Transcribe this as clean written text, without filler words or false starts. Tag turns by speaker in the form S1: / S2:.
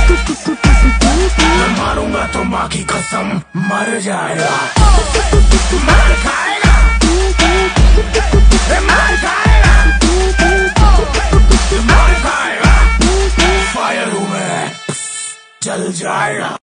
S1: मैं मारूंगा तो माँ की कसम मर जाएगा। मार खाएगा, मार खाएगा, मार खाएगा। फायर हूँ मैं, जल जाएगा।